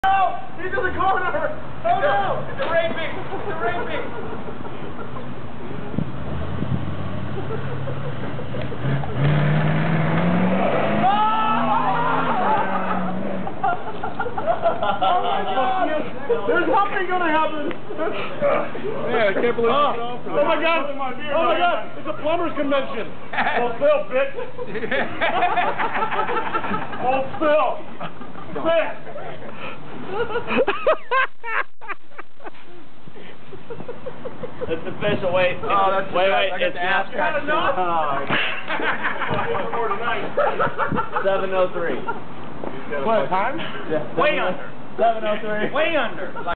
No! He's in the corner! Oh no! It's a raping! It's a raping! Oh my God! There's something gonna happen! Yeah, I can't believe it's off. Oh my God! Oh my God! It's a plumbers convention! Hold still, bitch! Hold still! Sit! It's official. Wait. Oh, that's wait. I got It's the ass crack. 7:03. What time? Yeah, Way under. 7:03. Way under.